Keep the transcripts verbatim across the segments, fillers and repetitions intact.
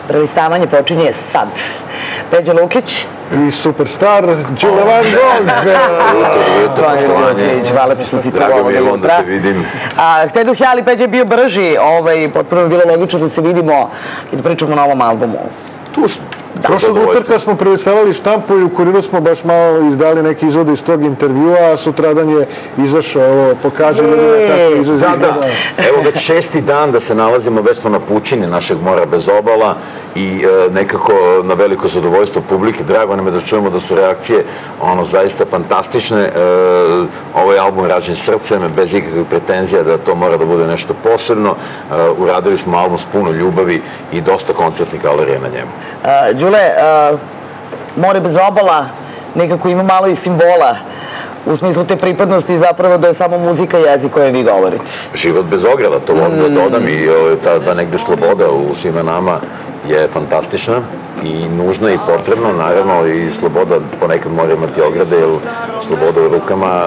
Prelistavanje počinje sad. Peđa Lukić. I superstar Đule Van Gogh. Hvala što si to ovo jutra. Da te vidim. Hteduh ja, ali Peđa je bio brži. Potpuno je bilo logično da se vidimo i da pričamo na ovom albumu. Tu smo. Prošlog utorka smo prelistavali štampu i u Kuriru smo baš malo izdali neki izvode iz tog intervjua, a sutradan je izašao, evo, pokaže ljudima kako izvode. Da, da. Evo već šesti dan da se nalazimo već smo na pučini našeg Mora bez obala i nekako na veliko zadovoljstvo publike. Drago nam je da čujemo da su reakcije ono zaista fantastične. Ovaj album rađen srcem, bez ikakvih pretenzija da to mora da bude nešto posebno. Uradili smo album s puno ljubavi i dosta koncertnih galerija na njemu. Đule, More bez obala nekako ima malo i simbola u smislu te pripadnosti zapravo da je samo muzika jezik koje vi govorite. Život bez ograda, to volim da dodam i ta negde sloboda u svima nama je fantastična i nužna i potrebna, naravno i sloboda ponekad mora imati ograde, jer sloboda u rukama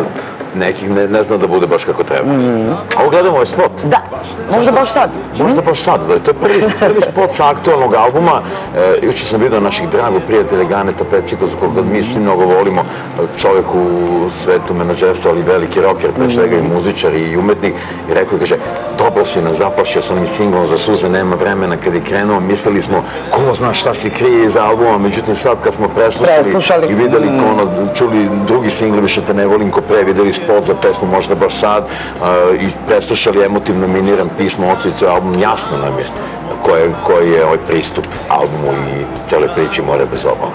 nekih ne zna da bude baš kako treba. Ovo gledamo ovaj spot. Da, možda baš sad. Možda baš sad, to je prvi spot sa aktualnog albuma. Juče sam vidio naših dragog prijatelja Ganeta Pecikoza, koga mi svi mnogo volimo, čovjek u svetu menadžerstva, ali veliki rocker, pre svega i muzičar i umetnik, i rekao je, kaže, dobro si nas zaplašio sa onim singlom Za suze nema vremena, kad je krenuo, mislili smo, ko zna šta se krije iz albuma, međutim sad kad smo preslušali i videli, čuli drugi singl, Više te ne volim ko pre, videli spot za pesmu Možda baš sad i preslušali emotivno miniran pismo Odsvice album, jasno nam je koji je ovaj pristup albumu i cele priči More bez obala.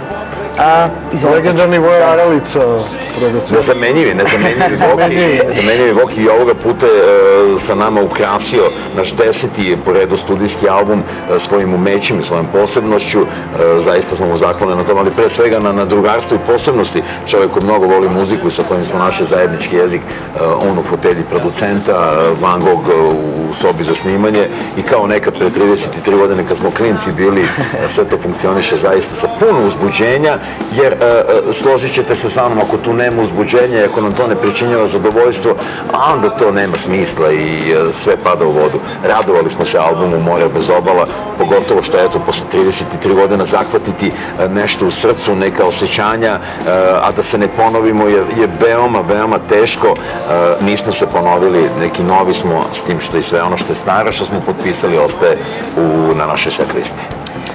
Legendarni Voja Aralica. Nezamenjivi, nezamenjivi Voki. Nezamenjivi Voki i ovoga puta sa nama ukrasio naš deseti po redu studijski album svojim umećim i svojom posebnošću. Zaista smo mu zahvalni na tom, ali pre svega na drugarstvu i posebnosti. Čovjek koji mnogo voli muziku i sa kojim smo našli zajednički jezik, on u fotelji producenta, Van Gogh u sobi za snimanje i kao nekad pre trideset tri godine kad smo klinci bili, sve to funkcioniše zaista sa puno uzbuđenja, jer složit ćete se sa mnom, ako tu nema uzbuđenja, ako nam to ne pričinjava zadovoljstvo, a onda to nema smisla i sve pada u vodu. Radovali smo se albumu More bez obala, pogotovo što eto, posle trideset tri godina zahvatiti nešto u srcu, neka osjećanja, a da se ne ponovimo je veoma, veoma teško. Nismo se ponovili, neki novi smo, s tim što i sve ono što je staro, što smo potpisali, ostaje na našoj set listi.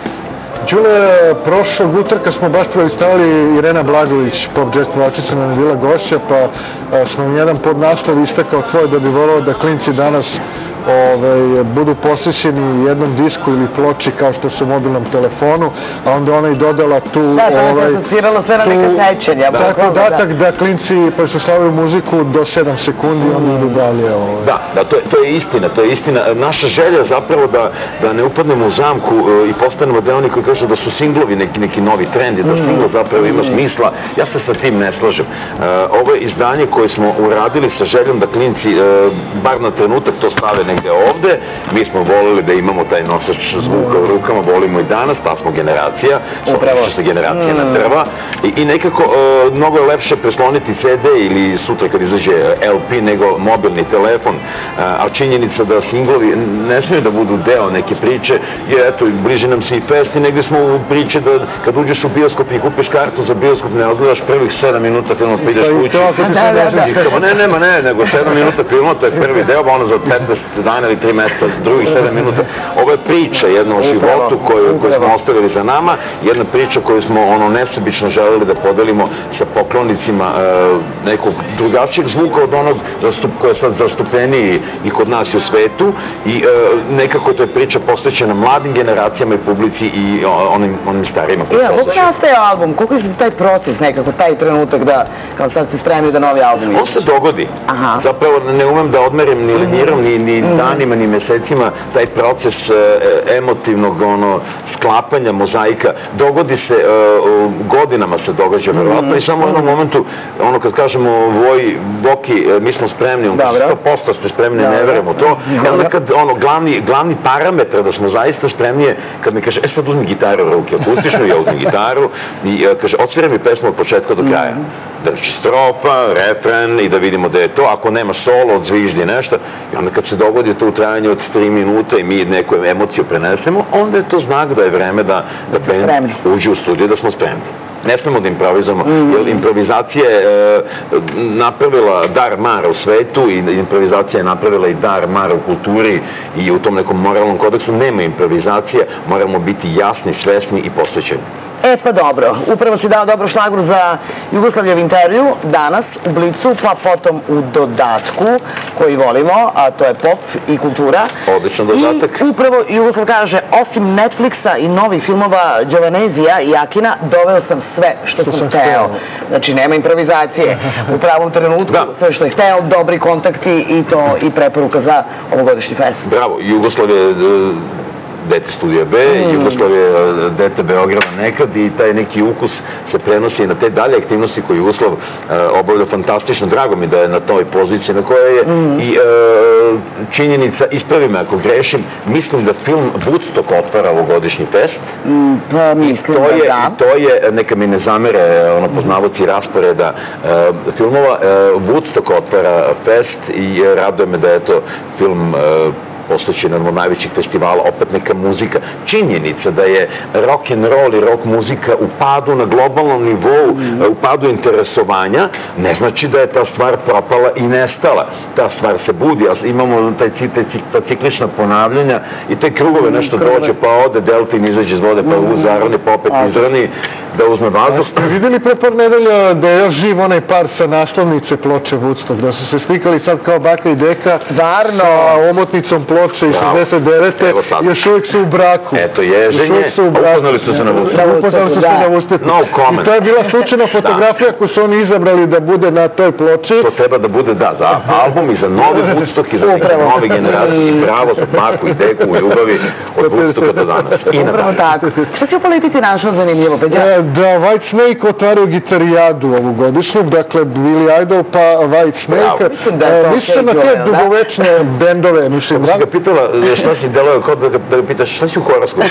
Đule, prošlog utorka smo baš prelistavali Irena Blagović, pop jazz pevačica nam je bila gošća, pa smo im jedan podnaslov istakao tvoj da bi volao da klinci danas budu posvećeni jednom disku ili ploči kao što su u mobilnom telefonu, a onda ona i dodala tu... Da, to je asociralo sve na neka sećenja. Tako datak da klinci preslušavaju muziku do sedam sekundi i onda idu dalje. Da, to je istina, to je istina. Naša želja zapravo da ne upadnemo u zamku i postanemo da oni koji kažu da su singlovi neki novi trend i da singl zapravo ima smisla. Ja se sa tim ne slažem. Ovo je izdanje koje smo uradili sa željom da klinci bar na trenutak to stave negde ovde. Mi smo volili da imamo taj nosač zvuka u rukama, volimo i danas, ta smo generacija, što se generacija ne trva. I nekako mnogo je lepše presloniti ce de ili sutra kad izađe el pe nego mobilni telefon, a činjenica da singlovi ne smiju da budu deo neke priče, jer eto, bliže nam se i fest i negde smo u priče da kad uđeš u bioskop i kupiš kartu za bioskop ne odgledaš prvih sedam minuta filma pa ideš kući. Ne, nema, ne, nego sedam minuta filma, to je prvi deo, ono za petnaest dana ili tri meseca, drugih sedam minuta. Ovo je priča jedna o životu koju smo ostavili za nama, jedna priča koju smo ono nesebično želeli da podelimo sa poklonicima nekog drugačijeg zvuka od onog koji je sad zastupeniji i kod nas i u svetu i nekako to je priča posvećena mladim generacijama i publici i onim starijima. Kako nastaje album? Koliko je taj proces nekako, taj trenutak da kao sad se spremio da novi album izaći? On se dogodi. Zapravo ne umem da odmerim ni liniram, ni danima, ni mesecima taj proces emotivnog sklapanja mozaika. Dogodi se, godinama se događa verovatno i samo u jednom momentu, ono kad kažemo Voj, Voki, mi smo spremni, sto posto ste spremni, ne verujemo to. Onda kad glavni parametar da smo zaista spremni je kad mi kaže, e sad uzmi gitaru u ruke, pustiš mi, ja uzmi gitaru i kaže, odsviraj mi pesmu od početka do kraja. Znači, strofa, refren i da vidimo da je to. Ako nema solo, odzviždi nešto. I onda kad se dogodi to u trajanju od tri minuta i mi neku emociju prenesemo, onda je to znak da je vreme da band uđe u studiju, da smo spremni. Ne smemo da improvizujemo, jer improvizacija je napravila dar mar u svetu i improvizacija je napravila i dar mar u kulturi i u tom nekom moralnom kodeksu. Nema improvizacije, moramo biti jasni, svesni i posvećeni. E pa dobro, upravo si dao dobro šlagru za Jugoslavljev intervju danas u Blicu, pa potom u dodatku koji volimo, a to je pop i kultura. Odličan dodatak. I upravo Jugoslav kaže, osim Netflixa i novih filmova Đovanezija i Akina, doveo sam sve što sam hteo. Znači, nema improvizacije. U pravom trenutku, sve što je hteo, dobri kontakti i to i preporuka za ovogodišnji fest. Bravo, Jugoslav je dete Studija B, Jugoslav je dete Beograda nekad i taj neki ukus se prenosi na te dalje aktivnosti koje Jugoslav obavlja fantastično. Drago mi da je na toj poziciji na kojoj je i činjenica, ispravi me ako grešim, mislim da film Woodstock otvara ovogodišnji fest. Mislim da da. I to je, neka mi ne zamere ono poznavoci rasporeda filmova, Woodstock otvara fest i raduje me da je to film posvećen jednom od najvećih festivala, opet neka muzika. Činjenica da je rock and roll i rock muzika u padu na globalnom nivou, u padu interesovanja, ne znači da je ta stvar propala i nestala. Ta stvar se budi, a imamo ta ciklična ponavljanja i te krugove, nešto dođe, pa ode, delfin izađe iz vode, pa uzarani, pa opet izrani, da uzme vazduh. Ste vidjeli pre par nedelja da je još živ onaj par sa naslovnice ploče Woodstock, da su se slikali sad kao baka i deka sa omotnicom ploče iz šezdeset devete još uvijek su u braku. Eto, ježenje, upoznali su se na Woodstocku. Upoznali su se na Woodstocku. I to je bila slučajna fotografija koju su oni izabrali da bude na toj ploči. To treba da bude, da, za album i za novi Woodstock i za neke nove generacije. Bravo za baku i deku u ljubavi od Woodstocka do danas. Upravo tako. Što si u politici našao zanimljivo? Da, White Snake otvaraju gitarijadu ovu godišnju, dakle Billy Idol pa White Snake. Mislim na te dugovečne bendove, mislim. Kako si ga pitala šta si delao, kao da ga pitaš šta si u horoskopu?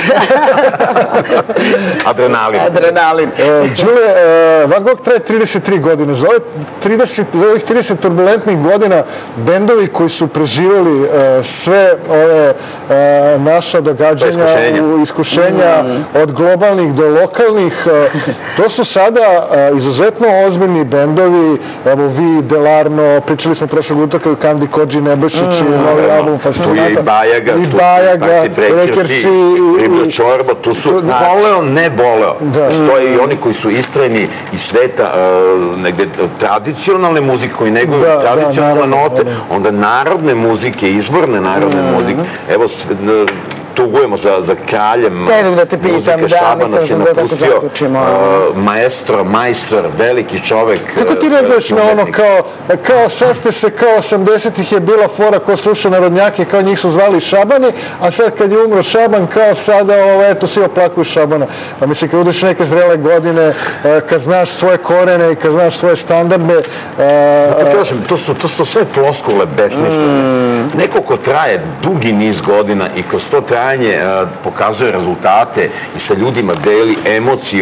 Adrenalin. Adrenalin. Đule, Van Gogh traje trideset tri godine. Za ovih trideset turbulentnih godina bendovi koji su preživjeli sve ove naša događanja, iskušenja od globalnih do lokalnih, to su sada izuzetno ozbiljni bendovi. Evo vi, Delarno, pričali smo prošlog utorka o Kandi Kodži Nebojšić i novi album Fascinata. Tu je i Bajaga, i Bajaga, Brekersi, Ribla Čorba, tu su voleo, ne voleo. Stoje i oni koji su istrajni iz sveta negde tradicionalne muzike, koji neguju tradicionalne note, onda narodne muzike, izvorne narodne muzike. Evo, tugujemo za kraljem muzike, Šabana se napustio, maestro, majstor, veliki čovek. Kako ti režeš na ono kao sad ste se kao osamdesetih je bila fora ko sluša narodnjake, kao njih su zvali Šabani, a sad kad je umro Šaban, kao sada, eto, svi oplakuju Šabana. A mislim, kad udeš neke zrele godine, kad znaš svoje korene i kad znaš svoje standarde... To su sve floskule besmislene. Neko ko traje dugi niz godina i kroz to trajanje pokazuje rezultate i sa ljudima deli emociju.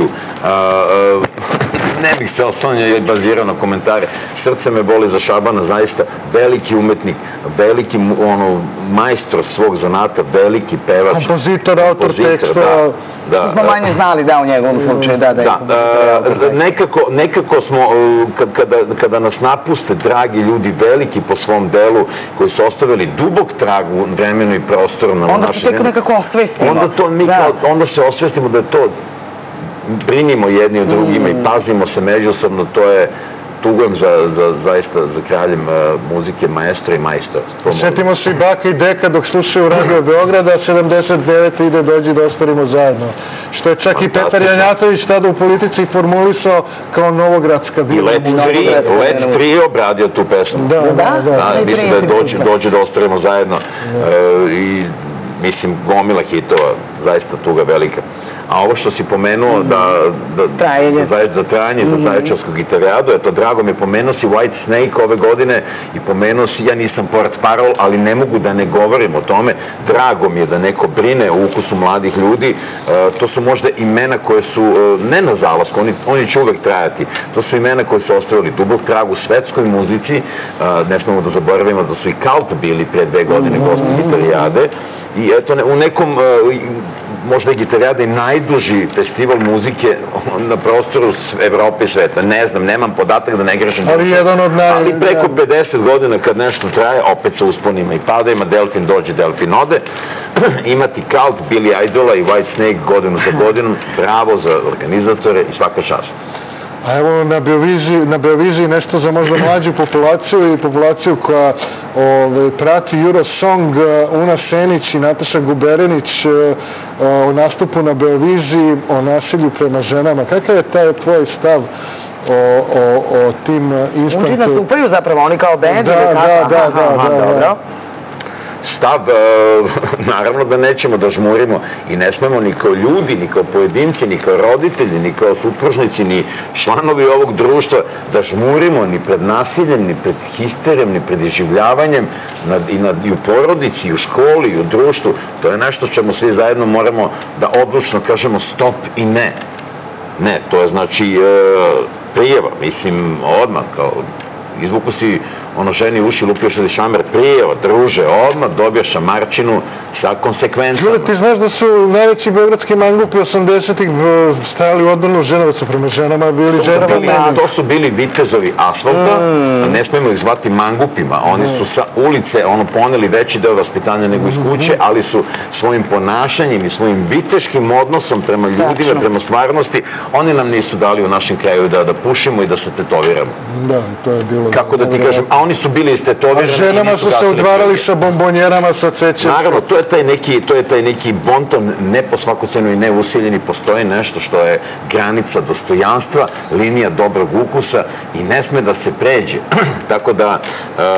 Ne bih se osnovnje bazirao na komentare. Srce me boli za Šabana, zaista veliki umetnik, veliki majstor svog zanata, veliki pevač. Kompozitor, autor teksta. Smo manje znali da u njegovom slučaju, da, da je kompozitor. Nekako smo, kada nas napuste dragi ljudi, veliki po svom delu, koji su ostavili dubok trag u vremenu i prostoru na naše... Onda se tek nekako osvestimo. Onda se osvestimo da je to, brinimo jedni od drugima i pazimo se međusobno, to je, tugujem zaista za kraljem muzike, maestro i majstor. Sjetimo se i baka i deka dok slušaju Radio Beograda, sedamdeset devete ide dođi da ostvarimo zajedno. Što je čak i Petar Janjatović tada u politici formulisao kao novogradska bila. I Led tri obradio tu pesmu. Da, da, da. Mislim da dođe da ostvarimo zajedno i mislim gomila hitova, zaista tuga velika. a ovo što si pomenuo da, da, Trajanje. za, za trajanje, za Zaječarsku gitarijadu, eto, drago mi je, pomenuo si White Snake ove godine i pomenuo si, ja nisam Port Parol, ali ne mogu da ne govorim o tome, drago mi je da neko brine o ukusu mladih ljudi, e, to su možda imena koje su, e, ne na zalasku, oni, oni će uvek trajati, to su imena koje su ostavili dubog trag u svetskoj muzici, e, ne smemo da zaboravimo da su i Cult bili pre dve godine gosti gitarijade, i eto, ne, u nekom, e, možda je gitarijada i najduži festival muzike na prostoru Evrope i sveta. Ne znam, nemam podatak da ne grešim. Ali jedan od naj... Ali preko pedeset godina kad nešto traje, opet sa usponima i padajima, Delfin dođe, Delfin ode. Imati Cult, Billy Idola i White Snake godinu za godinom, bravo za organizatore i svaka čast. A evo na Beoviziji, na Beoviziji nešto za možda mlađu populaciju i populaciju koja ove, prati Eurosong, Una Senić i Nataša Guberenić o nastupu na Beoviziji, o nasilju prema ženama. Kakav je taj tvoj stav o, o, o tim instantu? Muži nastupaju zapravo, oni kao bend? Da, da, da, da, da, da. Stav, naravno da nećemo da žmurimo i ne smemo ni kao ljudi, ni kao pojedinci, ni kao roditelji, ni kao supružnici, ni članovi ovog društva da žmurimo ni pred nasiljem, ni pred histerijom, ni pred iživljavanjem i, nad, i u porodici, i u školi, i u društvu. To je nešto čemu svi zajedno moramo da odlučno kažemo stop i ne. Ne, to je znači prijeva, mislim, odmah, kao izvuku si ono ženi uši, lupio šedi šamer, prijeva, druže, odmah dobija šamarčinu sa konsekvencama. Čuli, ti znaš da su najveći beogradski mangupi osamdesetih stajali u odbranu ženovaca prema ženama, bili ženama. To su bili vitezovi asfalta, a ne smemo ih zvati mangupima. Oni su sa ulice ono poneli veći deo vaspitanja nego iz kuće, ali su svojim ponašanjem i svojim viteškim odnosom prema ljudima, prema stvarnosti, oni nam nisu dali u našem kraju da, da pušimo i da se tetoviramo. Da, to je bilo... Kako da ti kažem, a oni su bili istetovirani. A ženama su se udvarali sa bombonjerama, sa cvećem. Naravno, to je taj neki, to je taj neki bonton, ne po svaku cenu i ne usiljeni, postoji nešto što je granica dostojanstva, linija dobrog ukusa i ne sme da se pređe. Tako da, e, e,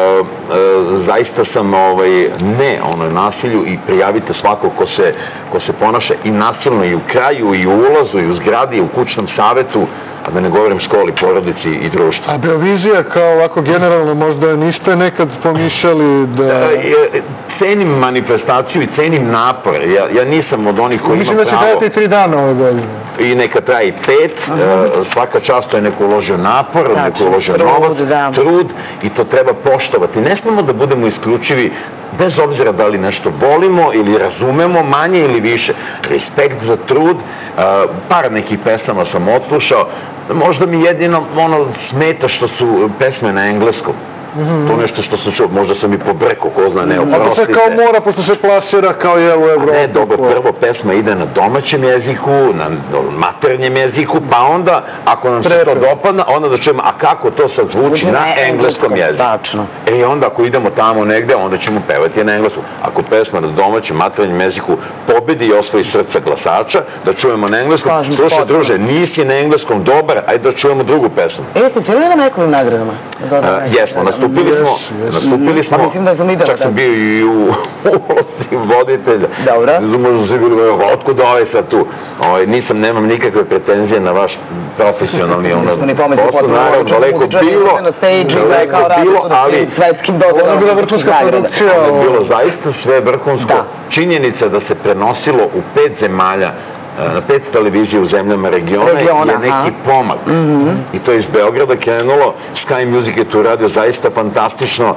zaista sam ovaj, ne onoj nasilju i prijavite svako ko se, ko se ponaša i nasilno i u kraju, i u ulazu, i u zgradi, i u kućnom savetu, a da ne govorim školi, porodici i društvu. A Beovizija kao ovako generalno možda niste nekad pomišljali da... E, cenim manifestaciju i cenim napor. Ja, ja nisam od onih koji ima pravo... Mislim da će trajati tri dana ove godine. I neka traji pet, e, svaka čast je neko uložio napor, neko uložio novac, trud i to treba poštovati. Ne smemo da budemo isključivi bez obzira da li nešto volimo ili razumemo manje ili više. Respekt za trud, e, par nekih pesama sam odslušao, možda mi jedino ono smeta što su pesme na engleskom. To nešto što sam čuo, možda sam i pobreko, ko zna, ne, oprostite. A to se kao mora, pošto se plasira kao je u Evropu. Ne, dobro, prvo pesma ide na domaćem jeziku, na maternjem jeziku, pa onda, ako nam se to dopadne, onda da čujemo, a kako to sad zvuči na engleskom jeziku. Tačno. E onda, ako idemo tamo negde, onda ćemo pevati na engleskom. Ako pesma na domaćem, maternjem jeziku pobedi i osvoji srca glasača, da čujemo na engleskom, slušaj, druže, nisi na engleskom dobar, ajde da čujemo drugu pesmu. E, ste čuli na nekovim nagradama? Jesmo, nastupili smo, nastupili smo, čak sam bio i u ulozi voditelja. Dobro. Možda se bilo, otkud ovaj sad tu? Nisam, nemam nikakve pretenzije na vaš profesionalni posao, naravno, daleko bilo, daleko bilo, ali ona je bila vrhunska produkcija. Ona je bilo zaista sve vrhunsko. Činjenica da se prenosilo u pet zemalja, na pet televizije u zemljama regiona je neki pomak. I to je iz Beograda krenulo, Sky Music je tu radio zaista fantastično.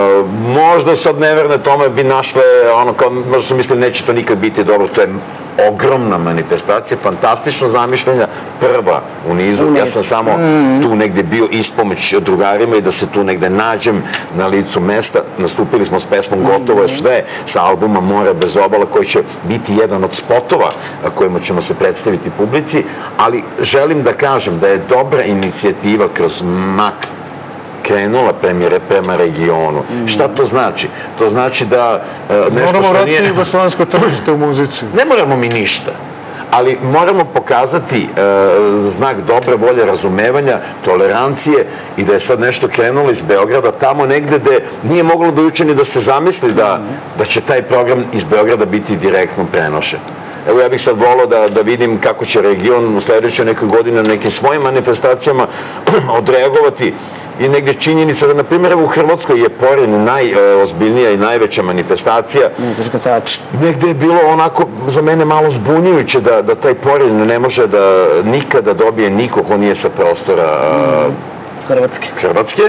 Možda sad neverne tome bi našle, ono kao, možda su mislili neće to nikad biti dobro, to je ogromna manifestacija, fantastično zamišljenja, prva u nizu. Ja sam samo tu negde bio ispomoć drugarima i da se tu negde nađem na licu mesta. Nastupili smo s pesmom Gotovo je sve, sa albuma More bez obala, koji će biti jedan od spotova kojima ćemo se predstaviti publici, ali želim da kažem da je dobra inicijativa kroz M A K krenula premijere prema regionu. Šta to znači? To znači da moramo vratiti jugoslovensko tržište u muzici. Ne moramo mi ništa, ali moramo pokazati znak dobre volje, razumevanja, tolerancije i da je sad nešto krenulo iz Beograda tamo negde gde nije moglo do juče ni da se zamisli da će taj program iz Beograda biti direktno prenošen. evo ja bih sad volao da, da vidim kako će region u sledećoj nekoj godini na nekim svojim manifestacijama odreagovati. I negde činjenica da, na primjer, u Hrvatskoj je Porin najozbiljnija i najveća manifestacija. Negde je bilo onako, za mene, malo zbunjujuće da, da taj Porin ne može da nikada dobije niko ko nije sa prostora Hrvatske. Hrvatske.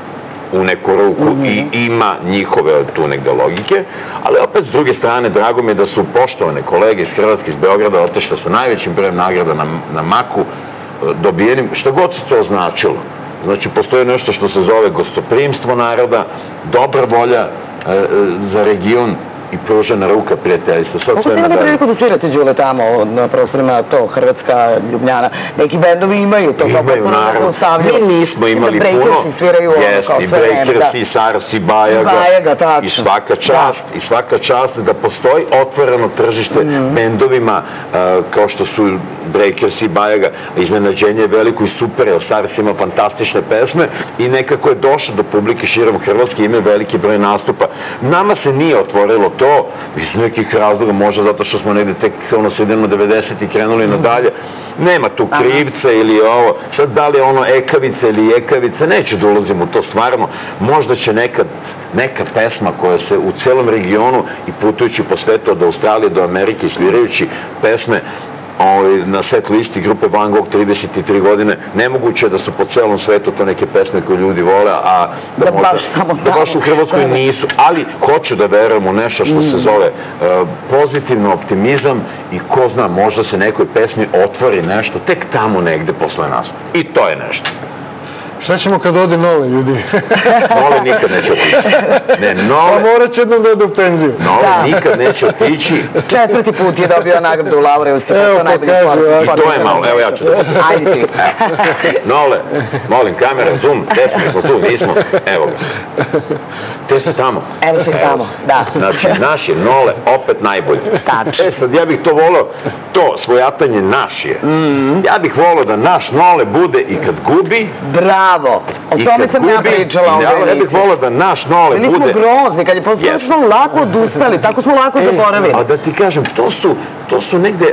U neku ruku i ima njihove tu negde logike, ali opet s druge strane drago mi je da su poštovane kolege iz Hrvatske, iz Beograda, zato što su najvećim brojem nagrada na, na maku dobijenim, što god se to značilo. Znači, postoji nešto što se zove gostoprimstvo naroda, dobra volja e, za region i pružena ruka prijateljstva. Kako ste imali priliku da svirate, Đule, tamo na prostorima, to, Hrvatska, Ljubljana? Neki bendovi imaju to. Imaju, naravno. Mi nismo imali puno. Jest, i Breakers, i Saras, i Bajaga. I svaka čast, i svaka čast da postoji otvoreno tržište bendovima kao što su Breakers i Bajaga. Iznenađenje je veliko i super, jer Saras ima fantastične pesme i nekako je došao do publike širom Hrvatske, imaju veliki broj nastupa. Nama se nije otvorilo to, iz nekih razloga, možda zato što smo negde tek ono sredino devedesetih krenuli nadalje, nema tu krivce ili ovo, sad da li je ono ekavice ili ekavice, neću da ulazim u to stvarno, možda će nekad neka pesma koja se u celom regionu i putujući po svetu od Australije do Amerike, svirajući pesme na set listi grupe Van Gogh trideset tri godine, nemoguće je da su po celom svetu to neke pesme koje ljudi vole, a da baš u Hrvatskoj nisu, ali hoću da verujem u nešto što se zove pozitivno optimizam i ko zna, možda se nekoj pesmi otvori nešto tek tamo negde posle nas. I to je nešto. Šta ćemo kad ode Nole, ljudi? Nole nikad neće otići. Ne, Nole... Pa morat će jednom da ode u penziju. Nole nikad neće otići. Četvrti put je dobio nagradu u Laureus. Evo, pokažu. I to je malo, evo ja ću da pokažem. Ajde ti. Nole, molim, kamera, zoom, tesni smo tu, nismo. Evo ga. Te ste tamo. Evo ste tamo, da. Znači, naš je Nole opet najbolji. Tačno. E sad, ja bih to volao, to svojatanje naš je. Ja bih volao da naš Nole bude i kad gubi... Bravo! O tome sam ja pričala ovdje. Ja bih volao da naš Nole bude... Mi smo grozni, kad je postao smo lako odustali, tako smo lako zaboravili. A da ti kažem, to su, to su negde...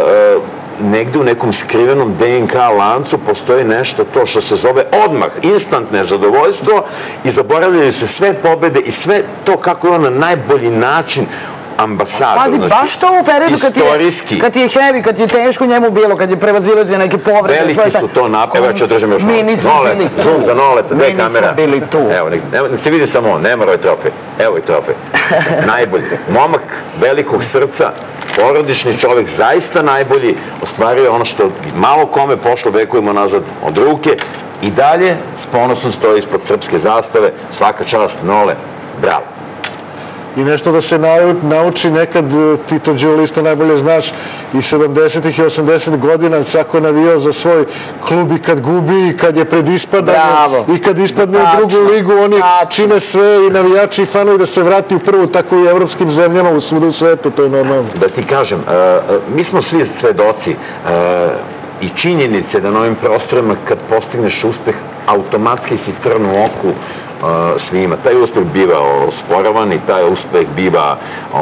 negde u nekom skrivenom D N K lancu postoji nešto to što se zove odmah, instant nezadovoljstvo i zaboravljaju se sve pobede i sve to kako je on na najbolji način ambasador. Pazi, baš to u periodu kad ti je heavy, kad ti je teško njemu bilo, kad je prevazilazio neke povrede. Veliki su to napeva, ja ću držam još mi nismo bili tu. Zoom za Nole, gde je kamera? Mi nismo bili tu. Evo, nek se vidi samo on, nema ovaj trofej. Evo i trofej. Najbolji. Momak velikog srca, porodični čovjek, zaista najbolji, ostvario ono što malo kome pošlo vekovima nazad od ruke i dalje s ponosom stoji ispod srpske zastave. Svaka čast, Nole, bravo. I nešto da se nauči nekad, ti to, Đule, isto najbolje znaš, i sedamdesetih i osamdesetih godina svako je navijao za svoj klub i kad gubi, i kad je pred ispadanje, i kad ispadne u drugu ligu, oni čine sve i navijači i fanovi da se vrati u prvu, tako i evropskim zemljama u svuda u svetu, to je normalno. Da ti kažem, mi smo svi svedoci i činjenice da na ovim prostorima kad postigneš uspeh, automatski si trn u oku svima. Taj uspeh biva osporavan i taj uspeh biva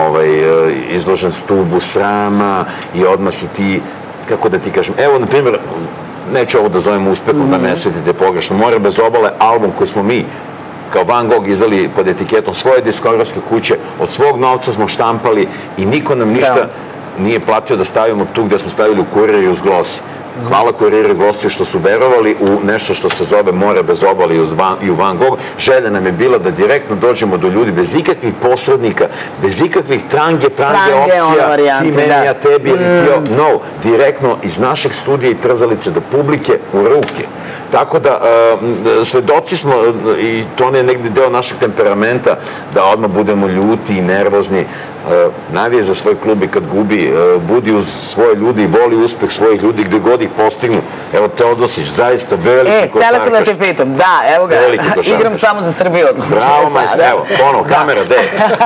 izložen stubu srama i odmah si ti, kako da ti kažem, evo, na primjer, neću ovo da zovem uspehom, da ne svetite pogrešno, More bez obale, album koji smo mi kao Van Gogh izdali pod etiketom svoje diskografske kuće, od svog novca smo štampali i niko nam ništa nije platio da stavimo tu gde smo stavili u Kurir i uz Glosi. Hvala Kuriru i Glosi što su verovali u nešto što se zove More bez obale i u Van Gogh. Želja nam je bila da direktno dođemo do ljudi bez ikakvih posrednika, bez ikakvih trange, trange opcija, ti meni, ja tebi, no, direktno iz našeg studija i trzalice do publike u ruke. Tako da, svedoci smo, i to je negdje deo našeg temperamenta, da odmah budemo ljuti i nervozni, navije za svoj klub i kad gubi, budi uz svoje ljudi i voli uspeh svojih ljudi gde god ih postignu. Evo Teodosić, zaista veliki košarkaš. E, tela sam da te pitam, da, evo ga, igram samo za Srbiju. Bravo, majster, evo, ponovo, kamera, gde?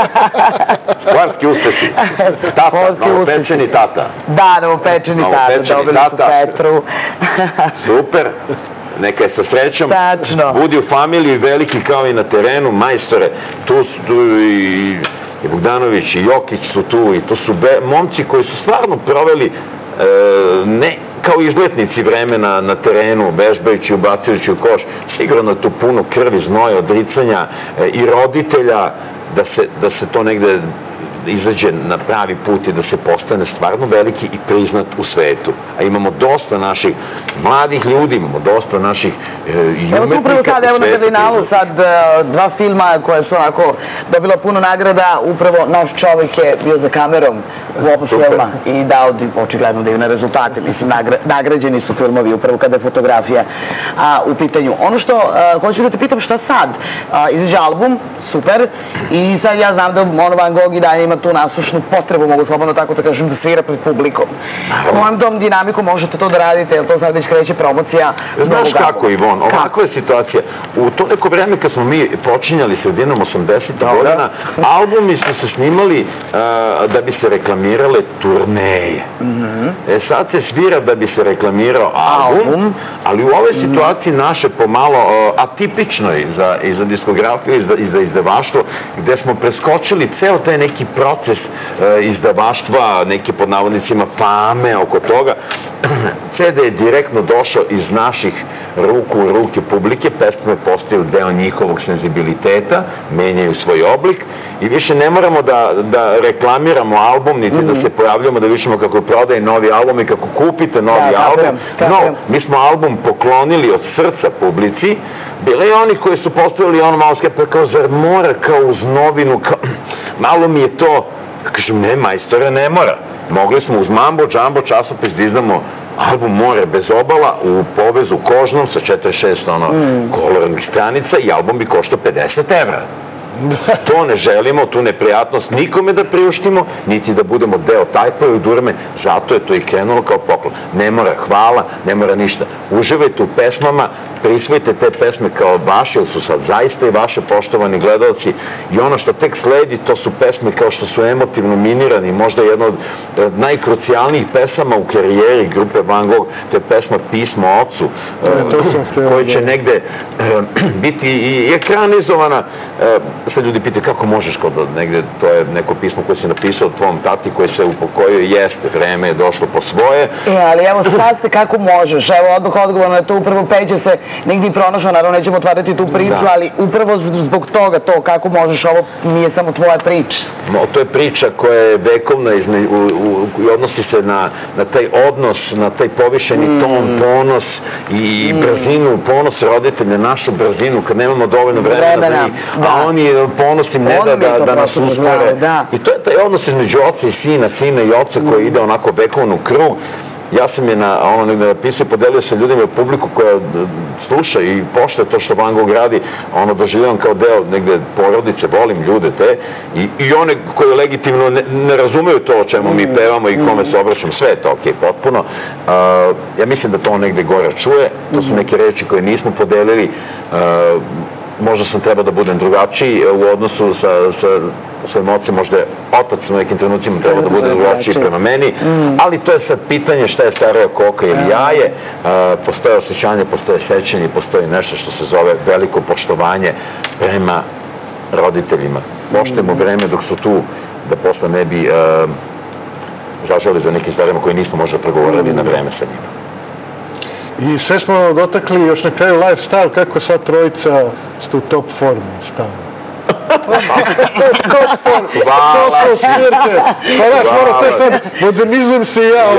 Stvarski uspeši. Tata, novopečeni tata. Da, novopečeni tata, dobili su Petru. Super. Neka je sa srećom, budi u familiji veliki kao i na terenu, majstore, tu su i i Bogdanović i Jokić su tu i to su momci koji su stvarno proveli ne kao izletnici vremena na terenu, vežbajući, ubacujući u koš, sigurno je tu puno krvi, znoja, odricanja i roditelja da se to negde izađe na pravi put i da se postane stvarno veliki i priznat u svetu. A imamo dosta naših mladih ljudi, imamo dosta naših umetnika u svetu. Upravo sad, evo na Berlinalu, sad dva filma koje su onako dobila puno nagrada, upravo naš čovjek je bio za kamerom u oba filma i dao očigledno divne rezultate. Mislim, nagrađeni su filmovi upravo kada je fotografija u pitanju. Ono što hoću da te pitam, šta sad? Izađe album, super, i sad ja znam da Van Gogh i dalje ima tu nasušnu potrebu, mogu slobodno tako da kažem, da svira pred publikom. Kojom tom dinamikom možete to da radite, jer to sad već kreće promocija? Znaš kako, Ivon, ovakva je situacija. U to neko vreme kad smo mi počinjali sredinom osamdesetih godina, albumi su se snimali da bi se reklamirale turneje. E sad se svira da bi se reklamirao album, ali u ovoj situaciji naše pomalo atipičnoj i za diskografiju i za izdavaštvo, gde smo preskočili ceo taj neki proces izdavaštva, neke pod navodnicima fame oko toga. ce de je direktno došao iz naših ruku u ruke publike, pesme postaju deo njihovog senzibiliteta, menjaju svoj oblik i više ne moramo da reklamiramo album, niti da se pojavljamo da višemo kako prodaje novi album i kako kupite novi album. No, mi smo album poklonili od srca publici. Bile i oni koji su postavili ono malo skepta, kao zar mora, kao uz novinu, malo mi je to, kažem, ne, majstore, ne mora. Mogli smo uz Mambo, Džambo, časopis da izdamo album More bez obala u povezu kožnom sa četrdeset šest kolornih stranica i album bi koštao pedeset evra. To ne želimo, tu neprijatnost nikome da priuštimo, niti da budemo deo tajpove i durme, zato je to i krenulo kao poklon. Ne mora hvala, ne mora ništa. Uživajte u pesmama, prisvojite te pesme kao vaše, jer su sad zaista i vaše, poštovani gledalci, i ono što tek sledi, to su pesme kao što su emotivno minirani, možda jedna od najkrucijalnijih pesama u karijeri grupe Van Gogh, to je pesma Pismo ocu, koja će negde biti i ekranizovana. Sad ljudi pitaju kako možeš kod negde, to je neko pismo koje si napisao tvom tati koji se upokojio, jeste, vreme je došlo po svoje. E, ali evo sad se kako možeš, evo odmah odgovorno je to, upravo Peđe se negdje pronašao, naravno nećemo otvarati tu priču, ali upravo zbog toga to kako možeš, ovo nije samo tvoja priča. To je priča koja je vekovna i odnosi se na taj odnos, na taj povišeni ton, ponos i brzinu, ponos roditelja, našu brzinu, kad nemamo dovoljno vremena za njih, a oni ponos im ne da da nas uspore. I to je taj odnos između oca i sina, sina i oca koji ide onako vekovno u krug. Ja sam je na ono negde napisao i podelio sa ljudima u publiku koja sluša i poštuje to što Van Gogh radi, ono doživljavam kao deo negde porodice, volim ljude te i one koji legitimno ne razumeju to o čemu mi pevamo i kome se obraćam, sve je to ok, potpuno. Ja mislim da to negde gore čuje, to su neke reči koje nismo podelili, možda sam trebao da budem drugačiji u odnosu sa svojim ocem, možda je otac u nekim trenucima trebao da bude drugačiji prema meni, ali to je sad pitanje šta je starije koka ili jaje, postoje osjećanje, postoje sećanje, postoji nešto što se zove veliko poštovanje prema roditeljima. Poštujemo vreme dok su tu, da posle ne bi žažali za nekim stvarima koje nismo možda pregovorili na vreme sa njima. I sve smo dotakli još na kraju lifestyle, kako sad trojica ste u top formu stavili. Hvala. Modernizam se i ja.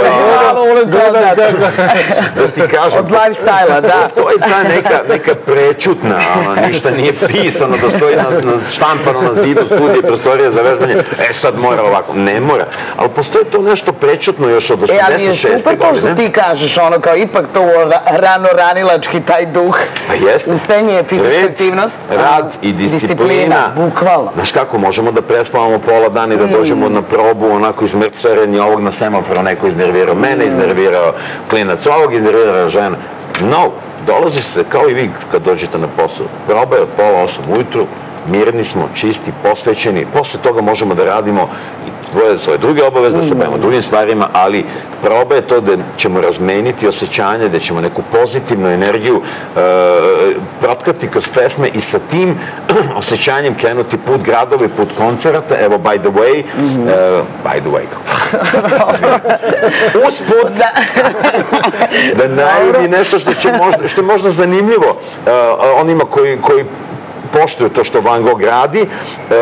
Da ti kažem. Od lifestyle-a, da. To je ta neka prečutna, ništa nije pisano, da stoji štampano na zidu studije, prostorije za vežbanje. E sad mora ovako. Ne mora. Ali postoje to nešto prečutno još od osamdeset šeste. E, ali je super to što ti kažeš, ono kao ipak to rano-ranilački taj duh. Pa jeste. Ustenje, fizička aktivnost. Rad i disciplina. Bukvalno. Znaš kako, možemo da prespavamo pola dana i da dođemo na probu, onako izmrcvereni, ovog na semafora neko iznervirao, mene iznervirao klinac, ovog iznervirao žena. No, dolazi se, kao i vi kad dođete na posao, proba je od pola osam ujutru, mirni smo, čisti, posvećeni, posle toga možemo da radimo svoje, svoje druge obaveze, da se bavimo drugim stvarima, ali proba je to da ćemo razmeniti osjećanje, da ćemo neku pozitivnu energiju e, protkati kroz pesme i sa tim osjećanjem krenuti put gradova, put koncerata. Evo, by the way, mm-hmm. e, by the way, usput da, da najavim nešto što, će možda, što je možda zanimljivo e, onima koji, koji poštuju to što Van Gogh radi. E,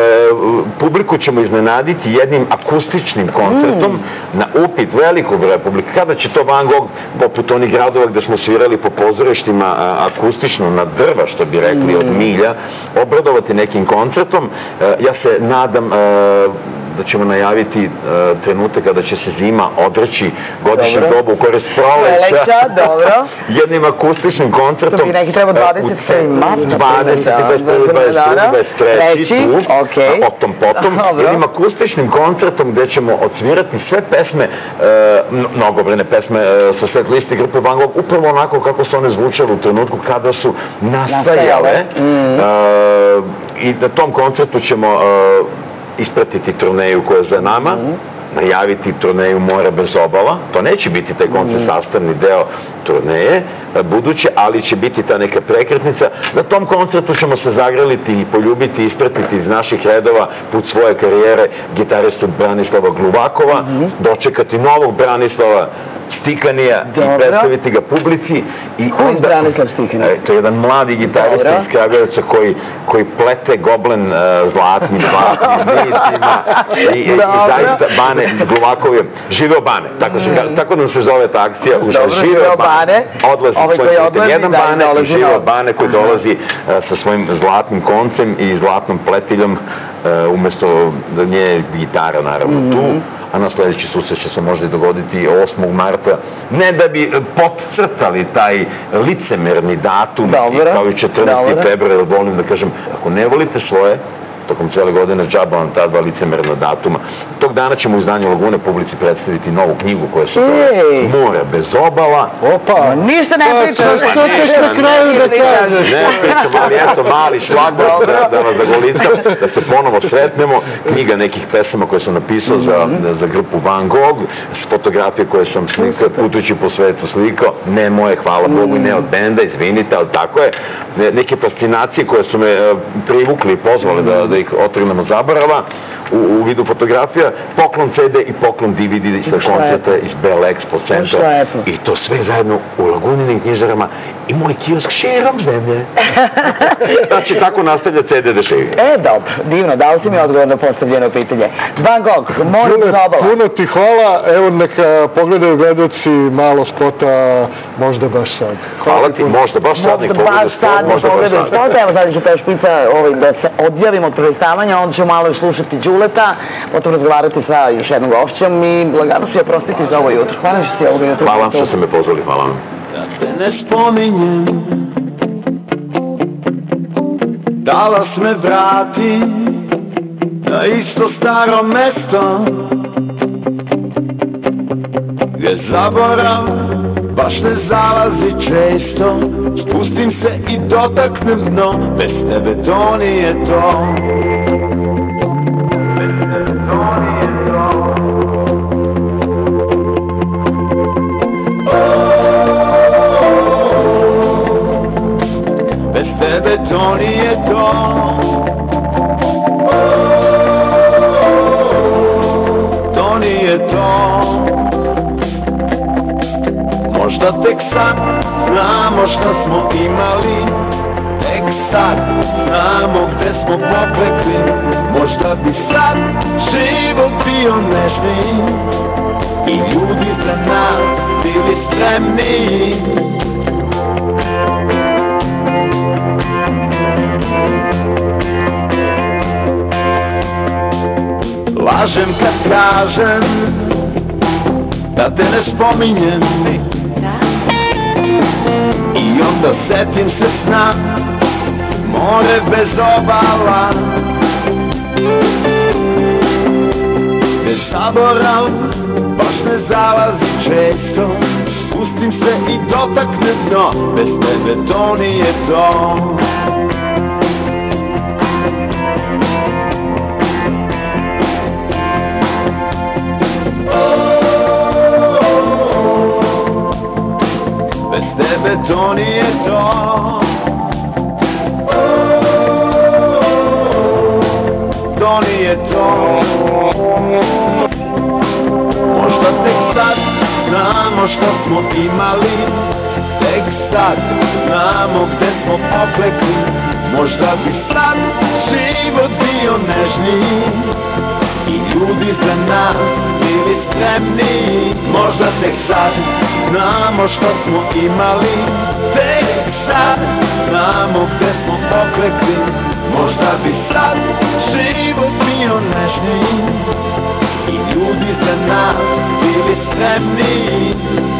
publiku ćemo iznenaditi jednim akustičnim koncertom mm. na upit velikog broja publika. Kada će to Van Gogh, poput onih gradova gde smo svirali po pozorištima a, akustično na drva, što bi rekli, mm. od milja, obradovati nekim koncertom. E, ja se nadam e, da ćemo najaviti uh, trenutak kada će se zima odreći godišnju dobu u korist proleća jednim akustičnim koncertom. To bi neki treba dvadeset sedmi dvadeset, dvadeset prvi, dvadeset treći tu, a potom potom, jednim akustičnim koncertom gde ćemo odsvirati sve pesme, uh, mnogobrojne pesme uh, sa set liste grupe Van Gogh, upravo onako kako su one zvučale u trenutku kada su nastajale. Mm. Uh, I na tom koncertu ćemo uh, ispratiti turneju koja je za nama, mm. najaviti turneju Mora bez obala. To neće biti taj koncert mm. sastavni deo turneje buduće, ali će biti ta neka prekretnica. Na tom koncertu ćemo se zagrliti i poljubiti i ispratiti iz naših redova put svoje karijere gitaristu Branislava Gluvakova, mm. dočekati novog Branislava Stikanija i predstaviti ga publici. I onda, Branislav Stikanija? To je jedan mladi gitarista iz Kragujevca koji, koji plete goblen uh, zlatnim, zlatnim znicima i, i, i zaista Bane Gluvakov je živeo Bane. Tako, se, mm. tako nam se zove ta akcija. Už živeo Bane. Odlazi ovaj svojim putem. Jedan Bane i živeo Bane koji dolazi uh, sa svojim zlatnim koncem i zlatnom pletiljom uh, umesto da nje gitara naravno mm. tu. A na sledeći susret će se možda i dogoditi osmog marta, ne da bi podcrtali taj licemerni datum, Dobre. kao i četrnaesti februar, volim da kažem, ako ne volite svoje, tokom cijele godine džaba vam ta dva licemerna datuma. Tog dana ćemo u izdanju Lagune publici predstaviti novu knjigu koja se zove More bez obala. Opa, ništa ne pričam. Što ćeš na kraju da kažeš? Ne pričam, ali eto mali šlagvort da, da vas zagolicam, da se ponovo sretnemo. Knjiga nekih pesama koje sam napisao za, za grupu Van Gogh, s fotografije koje sam slikao, putujući po svetu slikao, ne moje, hvala Bogu, ne od benda, izvinite, ali tako je. Neke fascinacije koje su me privukli i pozvali da da ih otrgnemo zaborava u, u vidu fotografija, poklon ce de i poklon de ve de sa koncerta iz Bell Expo centra. I to sve zajedno u Laguninim knjižarama i moj kiosk širom zemlje. Znači, tako nastavlja ce de da živi. E, dobro, divno, dao si mi odgovor na postavljeno pitanje. Van Gogh, More bez obala. Puno ti hvala, evo neka pogledaju gledaoci malo spota, možda baš sad. Hvala ti, možda baš sad nek pogledaju spot, možda baš sad. Evo sad ću peo špica da se odjavimo od prelistavanja, onda ću malo slušati Đuleta, potom razgovarati sa još jednom gošćom i lagano ću je prostiti za ovo jutro. Hvala što si ovoga jutro. Hvala što ste me pozvali, hvala vam. Da te ne spominjem, dalas me vrati na isto staro mesto, gdje zaborav baš ne zalazi često. Spustim se i dotaknem dno, bez tebe to nije to. Bez tebe to nije to. Bez tebe to nije to. To nije to. Možda tek sad znamo šta smo imali, tek sad znamo gde smo poklekli. Možda bi sad život bio nežniji i ljudi za nas bili spremni. Lažem kad kažem da te ne spominjem nikad. I onda setim se sna, more bez obala, gde zaborav baš ne zalazi često. Spustim se i dotaknem dno, bez tebe to nije to. smo imali, tek sad znamo gde smo poklekli. Možda bi sad život bio nežniji i ljudi za nas bili spremni. Možda tek sad znamo što smo imali, tek sad znamo gde smo poklekli. Možda bi sad život bio nežniji i ljudi za nas bili spremni.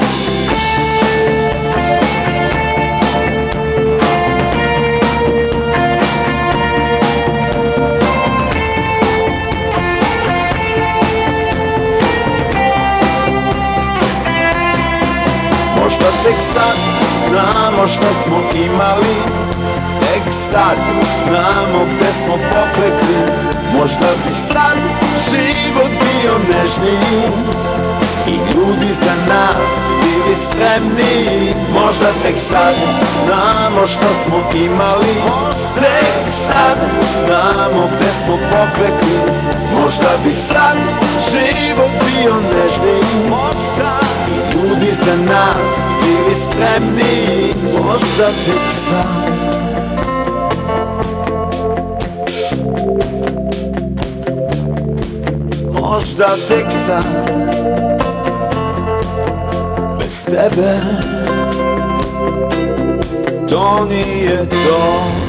Možda tek sad znamo što smo imali, tek sad znamo gde smo poklekli. Možda bi sad život bio nežniji i ljudi za nas bili spremni. Možda tek sad znamo što smo imali, tek sad znamo gde smo poklekli. Možda bi sad život bio nežniji i ljudi za nas bili spremni. Možda tek sad. Možda tek sad. Bez tebe to nije to.